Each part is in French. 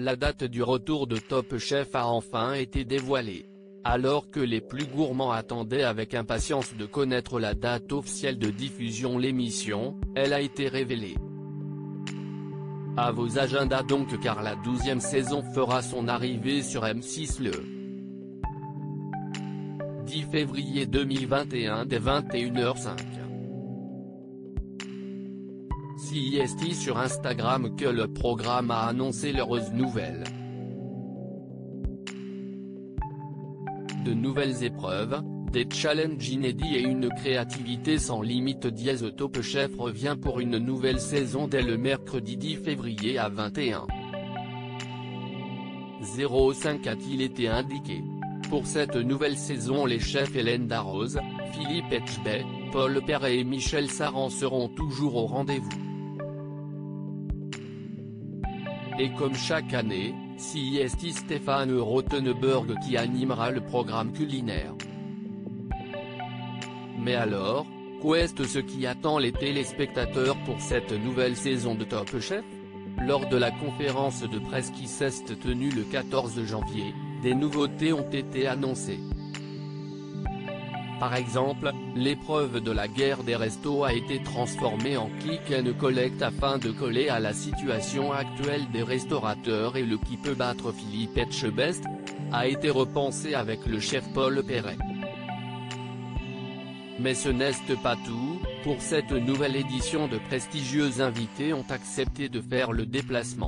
la date du retour de Top Chef a enfin été dévoilée. Alors que les plus gourmands attendaient avec impatience de connaître la date officielle de diffusion, l'émission, elle a été révélée. À vos agendas donc, car la 12e saison fera son arrivée sur M6 le 10 février 2021 dès 21h05. CIST sur Instagram que le programme a annoncé l'heureuse nouvelle. De nouvelles épreuves, des challenges inédits et une créativité sans limite. Top Chef revient pour une nouvelle saison dès le mercredi 10 février à 21h05 a-t-il été indiqué. Pour cette nouvelle saison, les chefs Hélène Darroze, Philippe Etchebest, Paul Perret et Michel Saran seront toujours au rendez-vous. Et comme chaque année, CIST Stéphane Rothenberg qui animera le programme culinaire. Mais alors, qu'est ce qui attend les téléspectateurs pour cette nouvelle saison de Top Chef? Lors de la conférence de presse qui s'est tenue le 14 janvier, des nouveautés ont été annoncées. Par exemple, l'épreuve de la guerre des restos a été transformée en click and collect afin de coller à la situation actuelle des restaurateurs, et le qui peut battre Philippe Etchebest a été repensé avec le chef Paul Perret. Mais ce n'est pas tout, pour cette nouvelle édition de prestigieux invités ont accepté de faire le déplacement.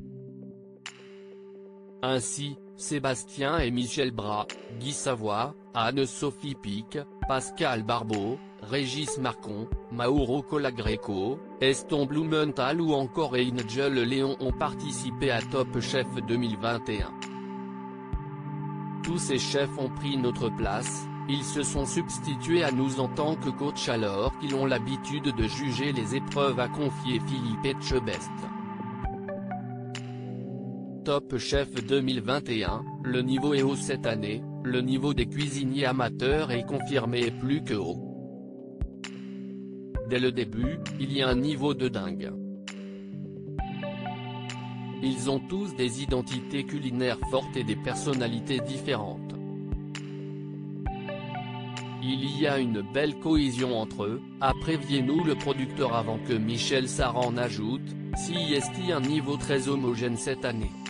Ainsi, Sébastien et Michel Bras, Guy Savoy, Anne-Sophie Pic, Pascal Barbeau, Régis Marcon, Mauro Colagreco, Eston Blumenthal ou encore Angel Léon ont participé à Top Chef 2021. Tous ces chefs ont pris notre place, ils se sont substitués à nous en tant que coach alors qu'ils ont l'habitude de juger les épreuves, a confié Philippe Etchebest. Top Chef 2021, le niveau est haut cette année, le niveau des cuisiniers amateurs est confirmé et plus que haut. Dès le début, il y a un niveau de dingue. Ils ont tous des identités culinaires fortes et des personnalités différentes. Il y a une belle cohésion entre eux, a prévenu le producteur avant que Michel Saran n'ajoute, CIST un niveau très homogène cette année.